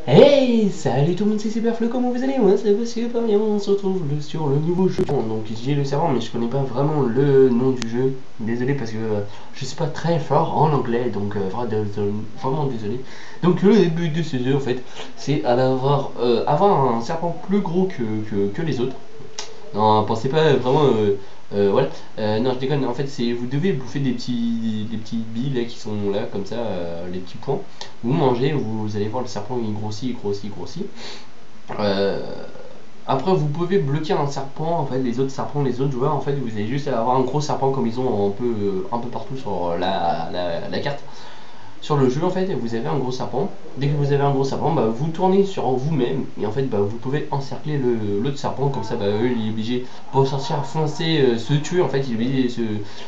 Hey, salut tout le monde, c'est Superflu, comment vous allez? Moi ça va super bien, on se retrouve sur le nouveau jeu. Donc j'ai le serveur mais je connais pas vraiment le nom du jeu. Désolé parce que je suis pas très fort en anglais, donc vraiment désolé. Donc le but de ce jeu en fait, c'est avoir un serpent plus gros que les autres. Non, pensez pas vraiment. Voilà. Non, je déconne. En fait, c'est vous devez bouffer des petits billes là, qui sont là comme ça, les petits points. Vous mangez, vous allez voir le serpent il grossit, il grossit, il grossit. Euh, Après, vous pouvez bloquer un serpent. En fait, les autres serpents, les autres joueurs, en fait, vous allez juste avoir un gros serpent comme ils ont un peu partout sur la carte. Sur le jeu en fait vous avez un gros serpent. Dès que vous avez un gros serpent, bah, vous tournez sur vous-même et en fait bah, vous pouvez encercler l'autre serpent comme ça bah, eux il est obligé pour sortir foncer se tuer en fait il est obligé de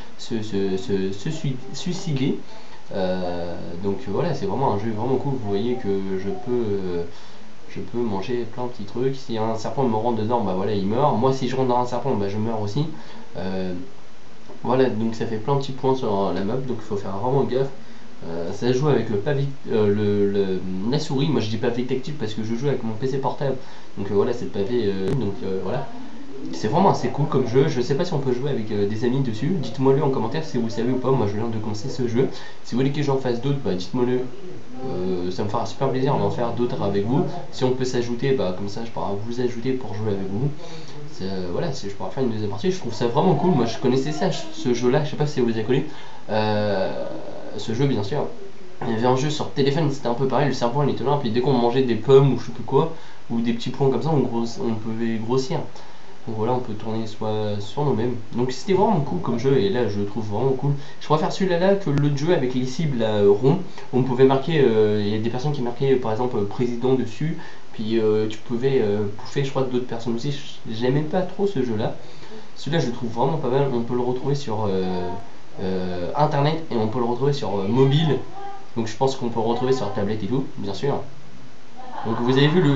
suicider. Donc voilà c'est vraiment un jeu vraiment cool. Vous voyez que je peux manger plein de petits trucs. Si un serpent me rentre dedans bah voilà il meurt. Moi si je rentre dans un serpent bah je meurs aussi. Voilà donc ça fait plein de petits points sur la map donc il faut faire vraiment gaffe. Ça se joue avec le pavé, la souris. Moi je dis pavé tactile parce que je joue avec mon PC portable. Donc voilà, c'est le pavé. Voilà. C'est vraiment assez cool comme jeu. Je sais pas si on peut jouer avec des amis dessus. Dites-moi le en commentaire si vous savez ou pas. Moi je viens de commencer ce jeu. Si vous voulez que j'en fasse d'autres, bah, dites-moi le. Ça me fera super plaisir d'en faire d'autres avec vous. Si on peut s'ajouter, bah, comme ça je pourrai vous ajouter pour jouer avec vous. Voilà, je pourrais faire une deuxième partie. Je trouve ça vraiment cool. Moi je connaissais ça, ce jeu là. Je sais pas si vous avez connu. Ce jeu bien sûr. Il y avait un jeu sur téléphone, c'était un peu pareil, le serpent il était là, puis dès qu'on mangeait des pommes ou je sais plus quoi, ou des petits points comme ça, on pouvait grossir. Donc voilà, on peut tourner soit sur nous-mêmes. Donc c'était vraiment cool comme jeu, et là je le trouve vraiment cool. Je préfère celui-là que l'autre jeu avec les cibles ronds, où on pouvait marquer, il y a des personnes qui marquaient par exemple président dessus, puis tu pouvais bouffer je crois d'autres personnes aussi. J'aimais pas trop ce jeu-là. Celui-là je le trouve vraiment pas mal, on peut le retrouver sur internet et on peut le retrouver sur mobile. Donc je pense qu'on peut le retrouver sur tablette et tout, bien sûr. Donc vous avez vu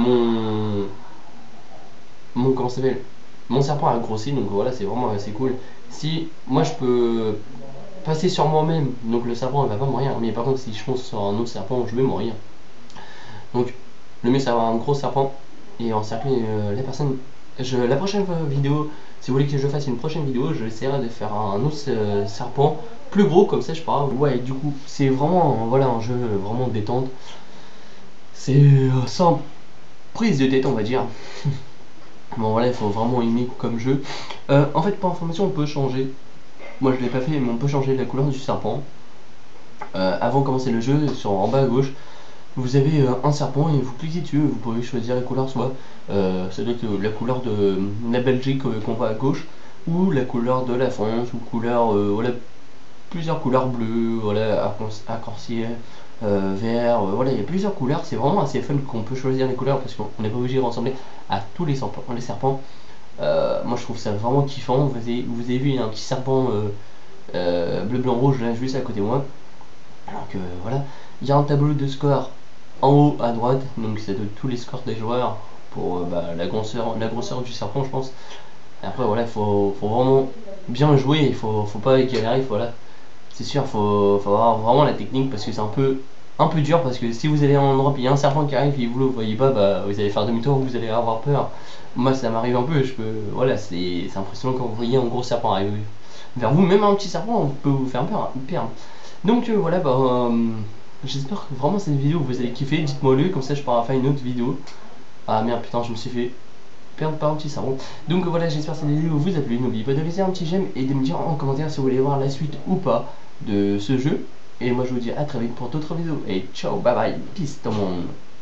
mon comment ça s'appelle, mon serpent a grossi, donc voilà c'est vraiment assez cool. Si moi je peux passer sur moi-même, donc le serpent il va pas mourir, mais par contre si je fonce sur un autre serpent je vais mourir. Donc le mieux c'est d'avoir un gros serpent et encercler la personne. La prochaine vidéo, si vous voulez que je fasse une prochaine vidéo, j'essaierai de faire un autre serpent plus gros, comme ça je pourrai. Ouais, du coup, c'est vraiment voilà, un jeu vraiment détente. C'est sans prise de tête, on va dire. Bon, voilà, il faut vraiment aimer comme jeu. En fait, pour information, on peut changer. Moi je l'ai pas fait, mais on peut changer la couleur du serpent. Avant de commencer le jeu, en bas à gauche, vous avez un serpent et vous cliquez dessus, vous pouvez choisir la couleur, soit ça doit être la couleur de la Belgique qu'on voit à gauche, ou la couleur de la France, ou couleur, voilà, plusieurs couleurs bleues, voilà, arc-en-ciel, vert, voilà, il y a plusieurs couleurs, c'est vraiment assez fun qu'on peut choisir les couleurs parce qu'on n'est pas obligé de ressembler à tous les serpents. Moi je trouve ça vraiment kiffant, vous avez vu, il y a un petit serpent bleu, blanc, rouge là juste à côté de moi. Donc voilà, il y a un tableau de score en haut à droite, donc c'est de tous les scores des joueurs pour la grosseur du serpent je pense. Et après voilà, faut vraiment bien jouer, il faut pas galérer, voilà. C'est sûr, faut avoir vraiment la technique parce que c'est un peu dur parce que si vous allez à un endroit et il y a un serpent qui arrive et vous le voyez pas, bah vous allez faire demi-tour, vous allez avoir peur. Moi ça m'arrive un peu, voilà, c'est impressionnant quand vous voyez un gros serpent arriver vers vous, même un petit serpent peut vous faire peur. Donc voilà, j'espère que vraiment cette vidéo vous avez kiffé, dites-moi le, comme ça je pourrai faire une autre vidéo. Ah merde putain, je me suis fait perdre par un petit savon. Donc voilà, j'espère que cette vidéo vous a plu, n'oubliez pas de laisser un petit j'aime et de me dire en commentaire si vous voulez voir la suite ou pas de ce jeu. Et moi je vous dis à très vite pour d'autres vidéos et ciao, bye bye, peace tout le monde.